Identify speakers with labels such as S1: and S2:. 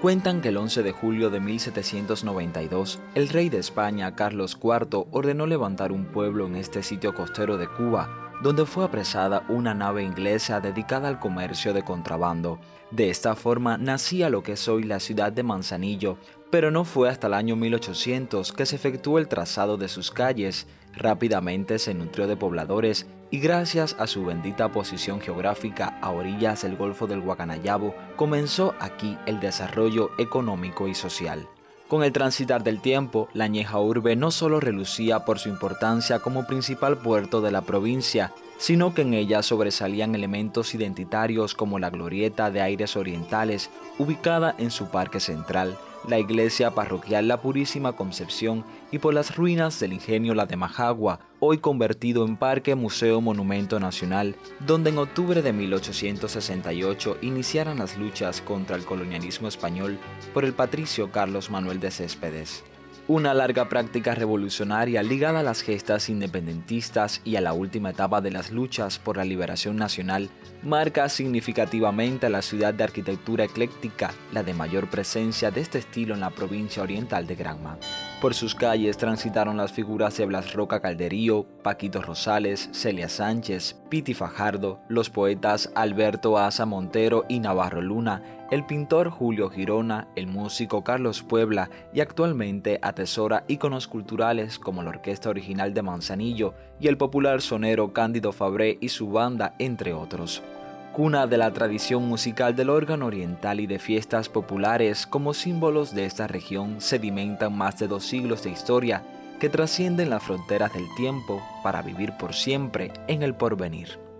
S1: Cuentan que el 11 de julio de 1792, el rey de España, Carlos IV, ordenó levantar un pueblo en este sitio costero de Cuba, donde fue apresada una nave inglesa dedicada al comercio de contrabando. De esta forma nacía lo que es hoy la ciudad de Manzanillo, pero no fue hasta el año 1800 que se efectuó el trazado de sus calles. Rápidamente se nutrió de pobladores y gracias a su bendita posición geográfica a orillas del Golfo del Guacanayabo, comenzó aquí el desarrollo económico y social. Con el transitar del tiempo, la añeja urbe no solo relucía por su importancia como principal puerto de la provincia, sino que en ella sobresalían elementos identitarios como la glorieta de aires orientales, ubicada en su parque central, la iglesia parroquial La Purísima Concepción y por las ruinas del ingenio La de Majagua, hoy convertido en Parque Museo Monumento Nacional, donde en octubre de 1868 iniciaron las luchas contra el colonialismo español por el patricio Carlos Manuel de Céspedes. Una larga práctica revolucionaria ligada a las gestas independentistas y a la última etapa de las luchas por la liberación nacional marca significativamente a la ciudad de arquitectura ecléctica, la de mayor presencia de este estilo en la provincia oriental de Granma. Por sus calles transitaron las figuras de Blas Roca Calderío, Paquito Rosales, Celia Sánchez, Piti Fajardo, los poetas Alberto Asa Montero y Navarro Luna, el pintor Julio Girona, el músico Carlos Puebla y actualmente atesora íconos culturales como la Orquesta Original de Manzanillo y el popular sonero Cándido Fabré y su banda, entre otros. Cuna de la tradición musical del órgano oriental y de fiestas populares, como símbolos de esta región sedimentan más de 2 siglos de historia que trascienden las fronteras del tiempo para vivir por siempre en el porvenir.